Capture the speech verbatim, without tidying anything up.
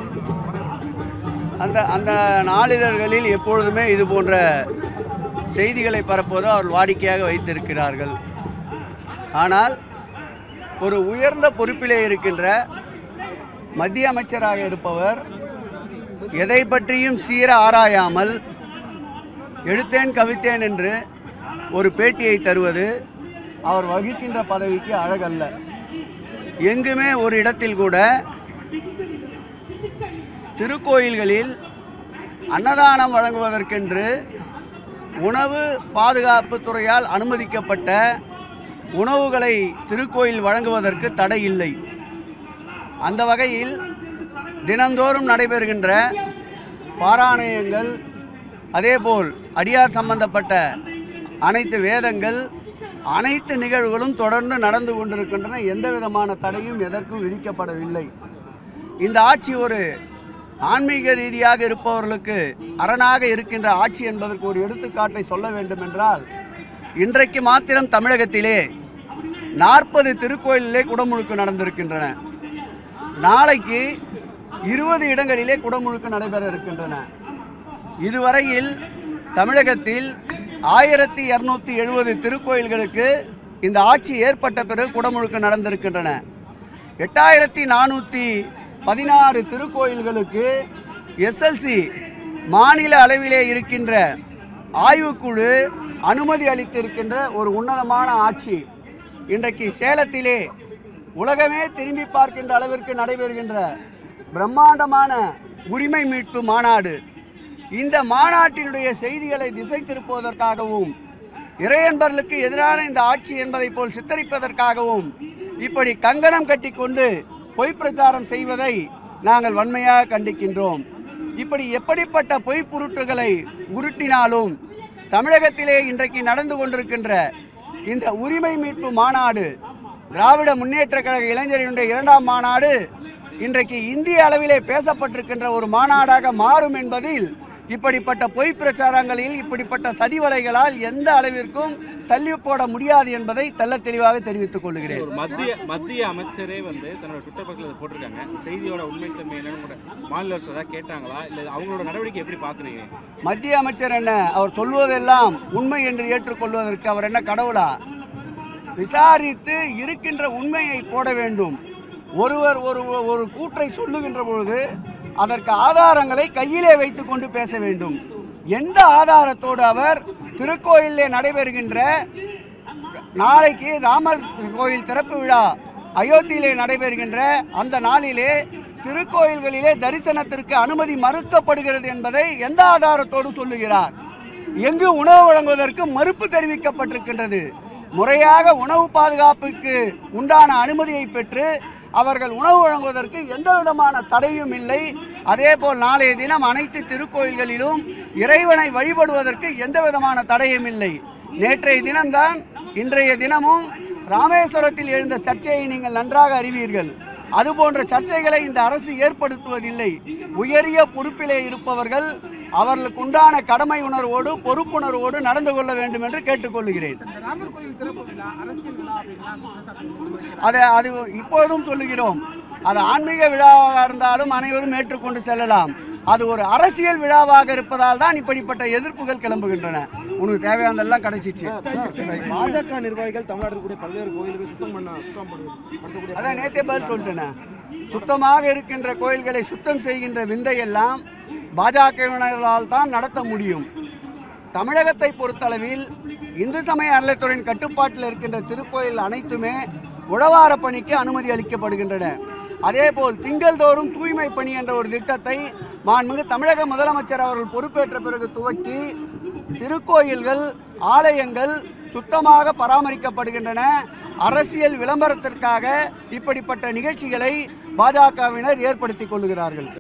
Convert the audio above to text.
அந்த அந்த நாளிதழ்களில் எப்பொழுதுமே இது போன்ற செய்திகளை பரப்புவதோ அவர் வாடிக்கையாக வைத்திருக்கிறார்கள். ஆனால் ஒரு உயர்ந்த பொறுப்பிலே இருக்கின்ற மத்திய அமைச்சராக இருப்பவர் எதை பற்றியும் சீர ஆராயாமல் எடுத்தேன் கவித்தேன் என்று ஒரு பேட்டியை தருவது அவர் வகிக்கின்ற பதவிக்கு அழகல்ல. எங்குமே ஒரு இடத்தில் கூட திருக்கோயில்களில் அன்னதானம் வழங்குவதற்கென்று உணவு பாதுகாப்பு துறையால் அனுமதிக்கப்பட்ட உணவுகளை திருக்கோயில் வழங்குவதற்கு தடை இல்லை. அந்த வகையில் தினந்தோறும் நடைபெறுகின்ற பாராயணங்கள், அதேபோல் அடியார் சம்பந்தப்பட்ட அனைத்து வேதங்கள், அனைத்து நிகழ்வுகளும் தொடர்ந்து நடந்து கொண்டிருக்கின்றன. எந்த விதமான தடையும் எதற்கும் விதிக்கப்படவில்லை. இந்த ஆட்சி ஒரு ஆன்மீக ரீதியாக இருப்பவர்களுக்கு அரணாக இருக்கின்ற ஆட்சி என்பதற்கு ஒரு எடுத்துக்காட்டை சொல்ல வேண்டும் என்றால், இன்றைக்கு மாத்திரம் தமிழகத்திலே நாற்பது திருக்கோயிலே குடமுழுக்கு நடந்திருக்கின்றன. நாளைக்கு இருபது இடங்களிலே குடமுழுக்கு நடைபெற இருக்கின்றன. இதுவரையில் தமிழகத்தில் ஆயிரத்தி இரநூத்தி எழுபது திருக்கோயில்களுக்கு இந்த ஆட்சி ஏற்பட்ட பிறகு குடமுழுக்கு நடந்திருக்கின்றன. எட்டாயிரத்தி நானூற்றி பதினாறு திருக்கோயில்களுக்கு எஸ்எல்சி மாநில அளவிலே இருக்கின்ற ஆய்வுக்குழு அனுமதி அளித்திருக்கின்ற ஒரு உன்னதமான ஆட்சி இன்றைக்கு சேலத்திலே உலகமே திரும்பி பார்க்கின்ற அளவிற்கு நடைபெறுகின்ற பிரம்மாண்டமான உரிமை மீட்பு மாநாடு. இந்த மாநாட்டினுடைய செய்திகளை திசை திருப்புவதற்காகவும் இறையன்பர்களுக்கு எதிரான இந்த ஆட்சி என்பதை போல் சித்தரிப்பதற்காகவும் இப்படி கங்கணம் கட்டி கொண்டு பொய் பிரச்சாரம் செய்வதை நாங்கள் வன்மையாக கண்டிக்கின்றோம். இப்படி எப்படிப்பட்ட பொய் புருட்டுகளை உருட்டினாலும் தமிழகத்திலே இன்றைக்கு நடந்து கொண்டிருக்கின்ற இந்த உரிமை மீட்பு மாநாடு, திராவிட முன்னேற்ற கழக இளைஞர்களுடைய இரண்டாம் மாநாடு இன்றைக்கு இந்திய அளவிலே பேசப்பட்டிருக்கின்ற ஒரு மாநாடாக மாறும் என்பதில் இப்படிப்பட்ட பொய் பிரச்சாரங்களில் இப்படிப்பட்ட சதிவலைகளால் எந்த அளவிற்கும் தள்ளி போட முடியாது என்பதை தெள்ள தெளிவாக தெரிவித்துக் கொள்கிறேன். மத்திய மத்திய அமைச்சரே வந்து தன்னோட ட்விட்டர் பக்கத்தில் போட்டிருக்காங்க. செய்தியோட உண்மைத்தன்மை என்னன்னு மாநில அரசு ஏதாவது கேட்டாங்களா, இல்லை அவங்களோட நடவடிக்கை எப்படி பார்க்குறீங்க? மத்திய அமைச்சர் என்ன, அவர் சொல்வதெல்லாம் உண்மை என்று ஏற்றுக்கொள்வதற்கு அவர் என்ன கடவுளா? விசாரித்து இருக்கின்ற உண்மையை போட வேண்டும். ஒருவர் ஒரு ஒரு கூற்றை சொல்லுகின்ற பொழுது அதற்கு ஆதாரங்களை கையிலே வைத்து கொண்டு பேச வேண்டும். எந்த ஆதாரத்தோடு அவர் திருக்கோயிலே நடைபெறுகின்ற நாளைக்கு ராமர் கோயில் திறப்பு விழா அயோத்தியிலே நடைபெறுகின்ற அந்த நாளிலே திருக்கோயில்களிலே தரிசனத்திற்கு அனுமதி மறுக்கப்படுகிறது என்பதை எந்த ஆதாரத்தோடு சொல்லுகிறார்? எங்கு உணவு வழங்குவதற்கு மறுப்பு தெரிவிக்கப்பட்டிருக்கின்றது. முறையாக உணவு பாதுகாப்புக்கு உண்டான அனுமதியை பெற்று அவர்கள் உணவு வழங்குவதற்கு எந்த விதமான தடையும் இல்லை. அதேபோல் நாளைய தினம் அனைத்து திருக்கோயில்களிலும் இறைவனை வழிபடுவதற்கு எந்த விதமான தடையும் இல்லை. நேற்றைய தினம்தான், இன்றைய தினமும் ராமேஸ்வரத்தில் எழுந்த சர்ச்சையை நீங்கள் நன்றாக அறிவீர்கள். அதுபோன்ற சர்ச்சைகளை இந்த அரசு ஏற்படுத்துவதில்லை. உயரிய பொறுப்பிலே இருப்பவர்கள் அவர்களுக்கு உண்டான கடமை உணர்வோடு பொறுப்புணர்வோடு நடந்து கொள்ள வேண்டும் என்று கேட்டுக்கொள்கிறேன். அதை அது இப்போதும் சொல்லுகிறோம். அது ஆன்மீக விழாவாக இருந்தாலும் அனைவரும் ஏற்றுக்கொண்டு செல்லலாம். அது ஒரு அரசியல் விழாவாக இருப்பதால் தான் இப்படிப்பட்ட எதிர்ப்புகள் கிளம்புகின்றன. உனக்கு தேவையானதெல்லாம் கிடைச்சிச்சு. பாஜக நிர்வாகிகள் தமிழ்நாட்டில் கூட பல்வேறு கோயில்கள் சுத்தம் பண்ண சுத்தம் அதான் நேற்றே பதில் சொல்லிட்டேன். சுத்தமாக இருக்கின்ற கோயில்களை சுத்தம் செய்கின்ற விந்தையெல்லாம் பாஜகவினரால் தான் நடத்த முடியும். தமிழகத்தை பொறுத்தளவில் இந்து சமய அறநிலையத்துறையின் கட்டுப்பாட்டில் இருக்கின்ற திருக்கோயில் அனைத்துமே உழவார பணிக்கு அனுமதி அளிக்கப்படுகின்றன. அதேபோல் திங்கள்தோறும் தூய்மை பணி என்ற ஒரு திட்டத்தை மாண்புமிகு தமிழக முதலமைச்சர் அவர்கள் பொறுப்பேற்ற பிறகு துவக்கி திருக்கோயில்கள், ஆலயங்கள் சுத்தமாக பராமரிக்கப்படுகின்றன. அரசியல் விளம்பரத்திற்காக இப்படிப்பட்ட நிகழ்ச்சிகளை பாஜகவினர் ஏற்படுத்திக் கொள்கிறார்கள்.